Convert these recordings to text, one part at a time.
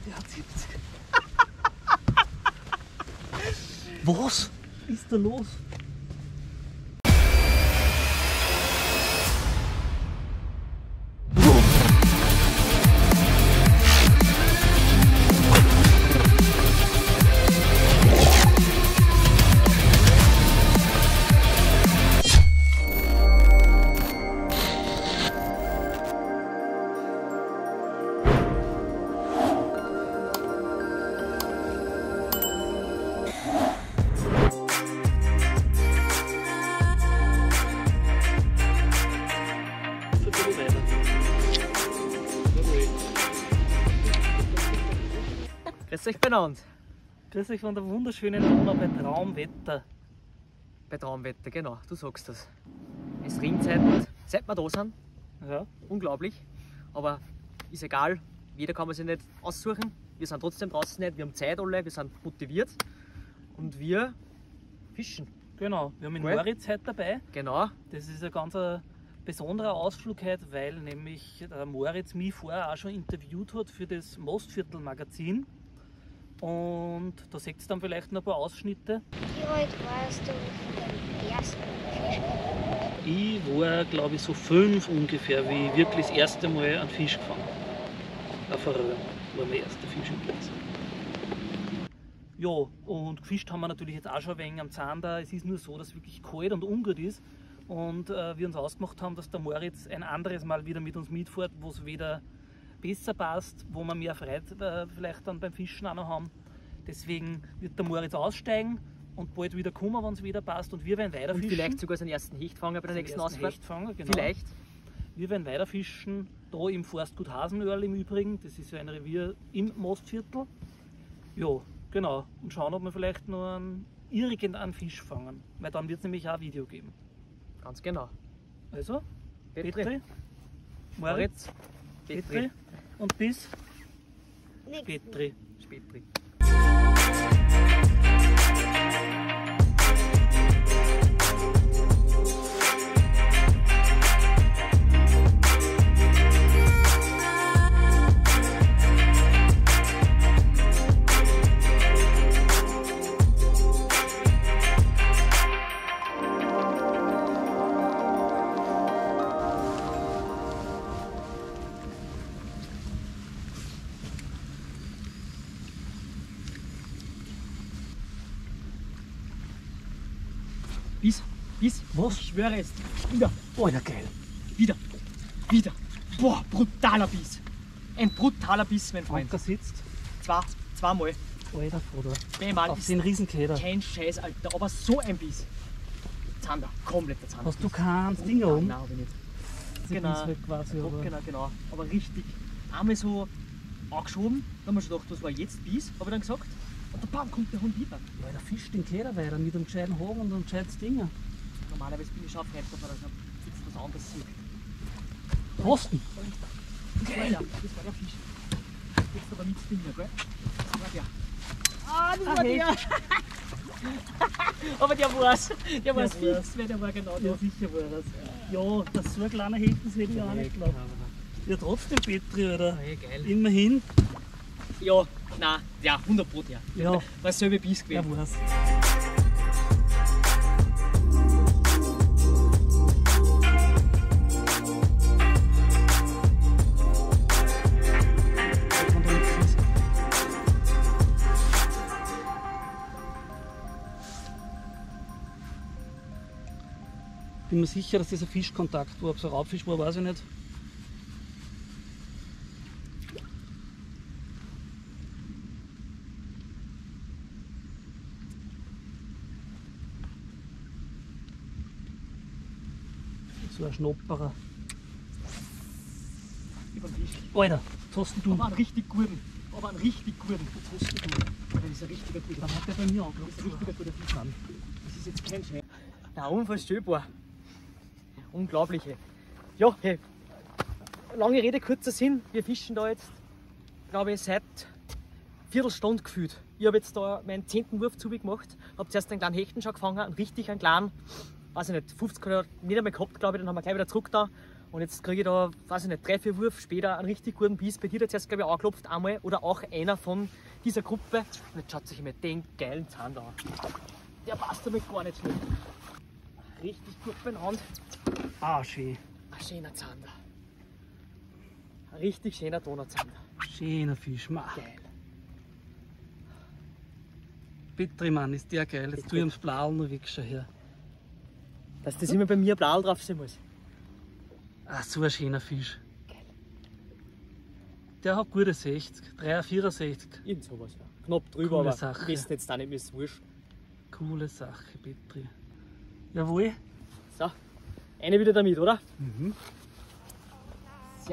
Der hat 70. Was ist da los? Grüß euch beieinander. Grüß euch von der wunderschönen Donau bei Traumwetter. Bei Traumwetter, genau, du sagst das. Es regnet seit wir da sind. Ja. Unglaublich. Aber ist egal, jeder kann man sich nicht aussuchen. Wir sind trotzdem draußen nicht, wir haben Zeit alle, wir sind motiviert. Und wir fischen. Genau, wir haben den Cool. Moritz heute dabei. Genau. Das ist ein ganz besonderer Ausflug heute, weil nämlich der Moritz mich vorher auch schon interviewt hat für das Mostviertel-Magazin. Und da seht ihr dann vielleicht noch ein paar Ausschnitte. Wie alt warst du beim ersten Fisch? Ich war, glaube ich, so 5 ungefähr, wie ich wirklich das erste Mal einen Fisch gefangen habe. Auf einer Röhre war mein erster Fisch im Glas. Ja, und gefischt haben wir natürlich jetzt auch schon ein wenig am Zander. Es ist nur so, dass es wirklich kalt und ungut ist. Und wir uns ausgemacht haben, dass der Moritz ein anderes Mal wieder mit uns mitfährt, wo es wieder besser passt, wo wir mehr Freude vielleicht dann beim Fischen auch noch haben. Deswegen wird der Moritz aussteigen und bald wieder kommen, wenn es wieder passt. Und wir werden weiter Und fischen. vielleicht sogar seinen ersten Hechtfanger bei der nächsten Ausfahrt. Hechtfanger, genau. Vielleicht. Wir werden weiter fischen, da im Forstgut Hasenöhrl im Übrigen. Das ist ja ein Revier im Mostviertel. Ja, genau. Und schauen, ob wir vielleicht noch irgendeinen Fisch fangen. Weil dann wird es nämlich auch ein Video geben. Ganz genau. Also, Petri, Petri, Moritz, Petri und bis Nix. Petri. Petri. Bis, was? Ich schwöre es. Wieder. Alter, geil. Wieder. Boah, brutaler Biss. Ein brutaler Biss, mein Freund. Anker sitzt. Zweimal. Alter, Vater. Zweimal Auf ist den Riesenkeder. kein Scheiß, Alter. Aber so ein Biss. Zander. Kompletter Zander. Hast du kein Ding oben? Nein, hab ich nicht. Sie Genau. ist halt quasi, aber Genau. Aber richtig. Einmal so angeschoben. Dann haben wir schon gedacht, was war jetzt Biss? Habe ich dann gesagt. Und der Bam kommt der Hund wieder. ja, der fischt den Keder weiter mit einem gescheiten Haken und einem gescheites Ding. Normalerweise bin ich schon Freund davon, dass ich jetzt was anderes sehe. Posten. Das war der Fisch. Jetzt aber mit Stinger, gell? Das war der. Ah, das war der! Aber der war's. Der war's fix, weil der war genau Ja, da. sicher war das. Ja, dass so ein kleiner Hecht, das hätte ich auch nicht geglaubt. Ja, trotzdem, Petri, oder? Ja, geil. Immerhin. Ja, nein, ja, 100 ja. Ja. War dasselbe Biss Ja, gewesen. war's. Bin mir sicher, dass das ein Fischkontakt war. Ob es ein Raubfisch war, weiß ich nicht. So ein Schnapperer. Über den Fisch. Alter, was hast denn du? Aber einen richtig guten. Das ist ein richtiger guter. Dann hat der bei mir Das ist ein angerufen. richtiger guter Fisch. Das ist jetzt kein Schwein. Na, unvorstellbar. Unglaubliche. Ja, hey. Lange Rede, kurzer Sinn. Wir fischen da jetzt, glaube ich, seit Viertelstunde gefühlt. Ich habe jetzt da meinen 10. Wurf zu gemacht. Habe zuerst einen kleinen Hechten schon gefangen, einen richtig einen kleinen, weiß ich nicht, 50 oder nicht einmal gehabt, glaube ich. Dann haben wir gleich wieder zurück da Und jetzt kriege ich da, weiß ich nicht, 3, 4 Würfe später einen richtig guten Biss. Bei dir hat jetzt, glaube ich, angeklopft einmal oder auch einer von dieser Gruppe. Und jetzt schaut sich immer den geilen Zahn da an. Der passt damit gar nicht schlecht. Richtig gut beieinander. Ah, schön. Ein schöner Zahn da. Ein richtig schöner Donauzahn da. Schöner Fisch, Mann. Geil. Petri, Mann, ist der geil. Jetzt tue ich ums Blau noch weg schon her. Dass das immer bei mir blau drauf sein muss. Ah, so ein schöner Fisch. Der hat gute 60, 64. Irgend sowas, ja. Knapp drüber, Coole aber Sache. wissen jetzt auch nicht, mir ist wurscht. Coole Sache, Petri. Jawohl. So, eine wieder damit, oder? Mhm. Sehr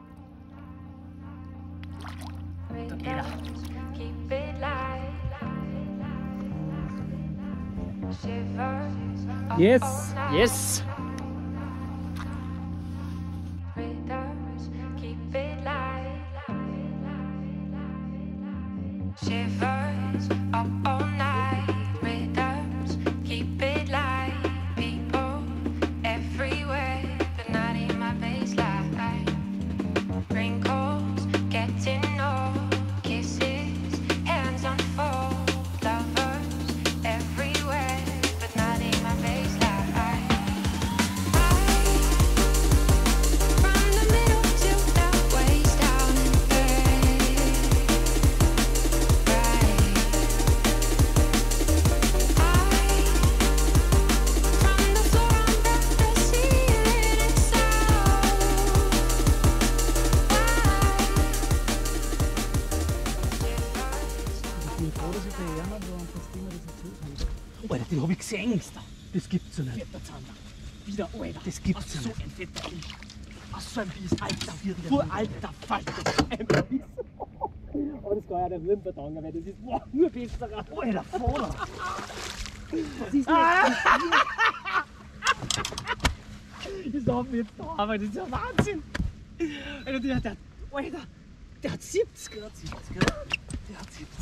Da geht er. Keep it light. Shivers Yes, all night. yes. Rhythms, keep it light. Shivers up all night. Rhythms, keep it light. People everywhere, but not in my baseline. Wrinkles, getting old. Kisses, hands unfold. Lovers everywhere, but not in my baseline. From the middle to the waist down and back. Right. From the floor under the ceiling and Ich bin froh, dass ich der Ärmer war und das Thema das erzählt habe. Alter, den habe ich gesehen. Das gibt's ja nicht. Fetter Zahn da. Wieder, Alter. Das gibt's ja So nicht. ein fetter Fisch. Was so ein Biss, Alter. Du alter Falter. Ein Biss. Aber das kann ja nicht verdanken, weil das ist nur besserer. Alter, Vater. Das ist nicht. Das haben wir jetzt da, aber das ist ja Wahnsinn. Alter, der hat 70 Grad. Der hat 70.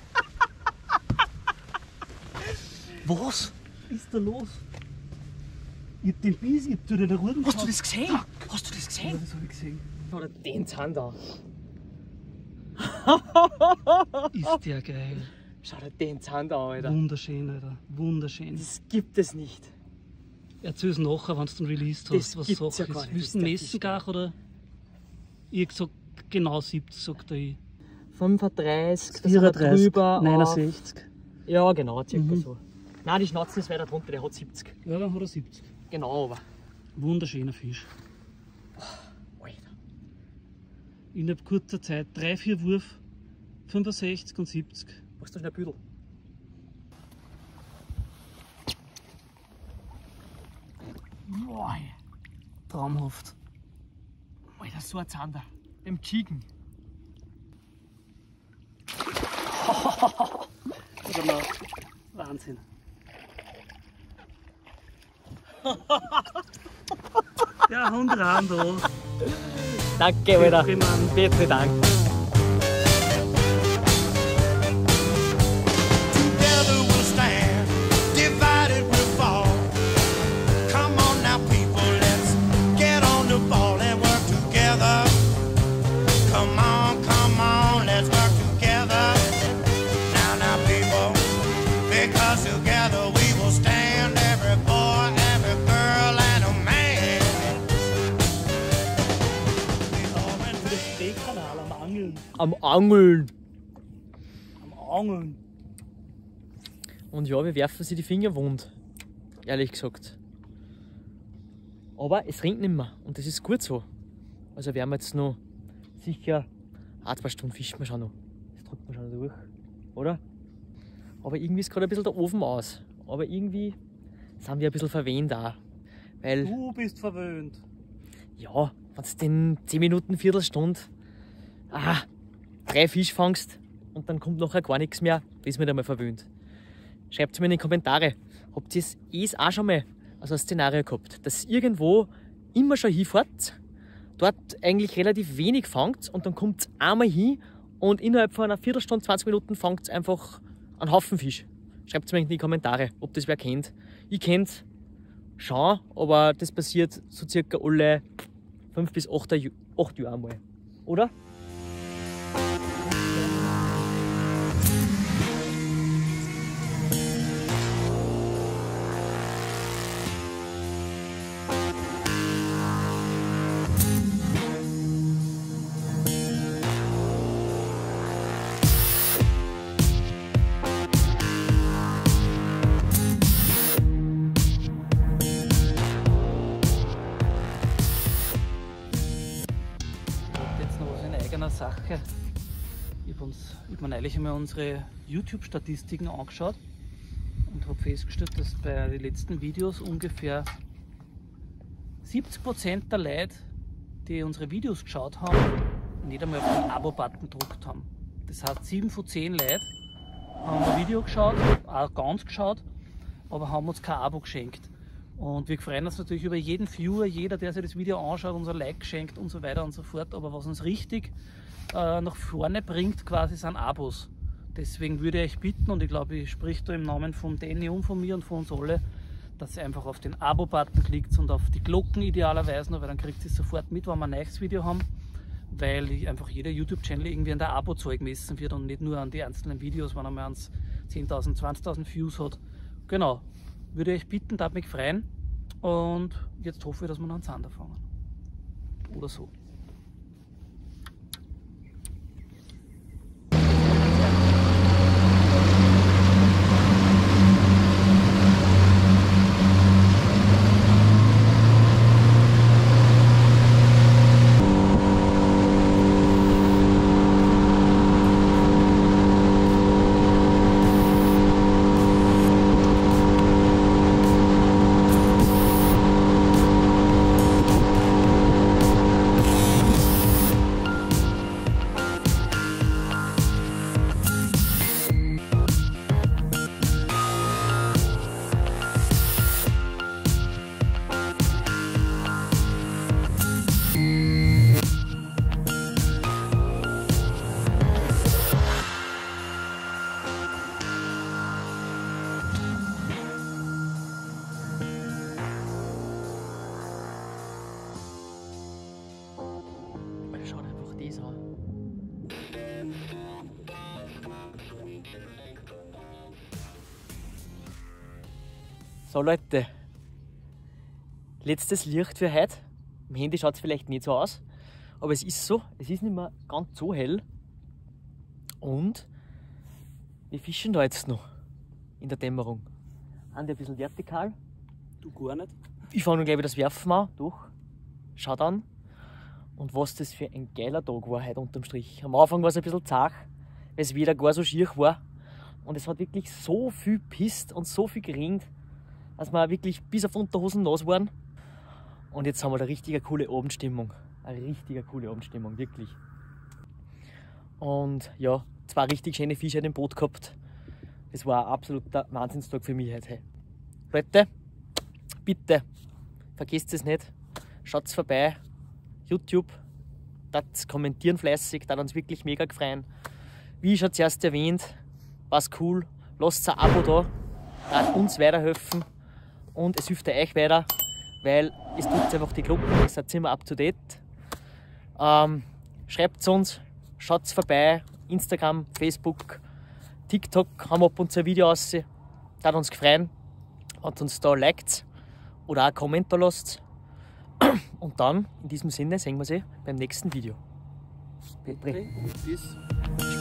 Was ist da los? Ich hab den Biss, ich hab dir den Rücken Hast du das gesehen? Hast du das Ja, gesehen? das hab ich gesehen. Oder den Zahn da. Ist der geil. Schau dir den Zahn da an, Alter. Wunderschön, Alter. Wunderschön. Das gibt es nicht. Erzähl's nachher, wenn du den released Das hast, was gibt's Sache ja gar ist. nicht. Willst du Das den ist der messen gleich oder? Ich hab gesagt, genau 70, sagt er. 35, 34, drüber 69. Ja, genau, circa Mhm. so. Nein, die Schnauze ist weiter drunter, der hat 70. Ja, dann hat er 70. Genau, aber. Wunderschöner Fisch. Alter. Innerhalb kurzer Zeit 3, 4 Wurf, 65 und 70. Machst du schnell ein Büdel? Boah, Traumhaft. Alter, so ein Zander. Dem Chicken. Oder mal Wahnsinn. Der Hund ran da. Danke, Alter. Petri, Mann. Petri, danke. Together we'll stand, divided we'll fall. Come on now, people, let's get on the ball and work together. Come on, let's work together. Now, people, because together we will stand. Every boy, every girl, and a man. Drehkanal am Angeln. Am Angeln. Am Angeln. Und ja, wir werfen sie die Finger wund. Ehrlich gesagt. Aber es regnet nicht mehr. Und das ist gut so. Also werden wir jetzt noch sicher 1-2 Stunden fischen wir schon noch. Das drückt man schon durch. Oder? Aber irgendwie ist gerade ein bisschen der Ofen aus. Aber irgendwie sind wir ein bisschen verwöhnt auch. Weil, Du bist verwöhnt. ja, wenn du in 10 Minuten, Viertelstunde 3 Fisch fangst und dann kommt nachher gar nichts mehr, bist du nicht einmal verwöhnt. Schreibt es mir in die Kommentare. Habt ihr es auch schon mal als ein Szenario gehabt, dass ihr irgendwo immer schon hinfahrt, dort eigentlich relativ wenig fangt und dann kommt es einmal hin und innerhalb von einer Viertelstunde, 20 Minuten fangt es einfach einen Haufen Fisch. Schreibt es mir in die Kommentare, ob das wer kennt. Ich kenne es schon, aber das passiert so circa alle 5 bis 8 Jahre einmal. Oder? Sache. Ich habe mir neulich einmal unsere YouTube-Statistiken angeschaut und habe festgestellt, dass bei den letzten Videos ungefähr 70% der Leute, die unsere Videos geschaut haben, nicht einmal auf den Abo-Button gedruckt haben. Das heißt, 7 von 10 Leute haben ein Video geschaut, auch ganz geschaut, aber haben uns kein Abo geschenkt. Und wir freuen uns natürlich über jeden Viewer, jeder, der sich das Video anschaut, uns ein Like schenkt und so weiter und so fort. Aber was uns richtig nach vorne bringt, quasi sind Abos. Deswegen würde ich euch bitten, und ich glaube, ich spreche da im Namen von Danny und von mir und von uns alle, dass ihr einfach auf den Abo-Button klickt und auf die Glocken idealerweise noch, weil dann kriegt ihr es sofort mit, wenn wir ein neues Video haben. Weil einfach jeder YouTube-Channel irgendwie an der Abo-Zahl gemessen wird und nicht nur an die einzelnen Videos, wenn er mal 10.000, 20.000 Views hat. Genau. Würde ich euch bitten, darf mich freuen, und jetzt hoffe ich, dass wir noch einen Zander fangen. Oder so. Schaut einfach das an. So Leute, letztes Licht für heute. Im Handy schaut es vielleicht nicht so aus, aber es ist so, es ist nicht mehr ganz so hell. Und wir fischen da jetzt noch in der Dämmerung. Andi ein bisschen vertikal. Du gar nicht. Ich fange gleich wieder das Werfen an, durch. Schaut an. Und was das für ein geiler Tag war heute unterm Strich. Am Anfang war es ein bisschen zart, weil es wieder gar so schier war. Und es hat wirklich so viel gepisst und so viel geregnet, dass wir wirklich bis auf Unterhosen nass waren. Und jetzt haben wir eine richtige coole Abendstimmung. Eine richtige coole Abendstimmung, wirklich. Und ja, 2 richtig schöne Fische im Boot gehabt. Das war ein absoluter Wahnsinnstag für mich heute. Leute, bitte, vergesst es nicht, schaut vorbei. YouTube, das kommentieren fleißig, da uns wirklich mega gefreut. Wie schon zuerst erwähnt, war's cool, lasst ein Abo da, das uns weiterhelfen und es hilft euch weiter, weil es tut einfach die Glocken, ihr seid immer up to date. Schreibt uns, schaut vorbei, Instagram, Facebook, TikTok haben wir ab und zu ein Video raus, das uns gefreut, und uns da liked oder auch einen Kommentar lasst. Und dann, in diesem Sinne, sehen wir sie beim nächsten Video. Bis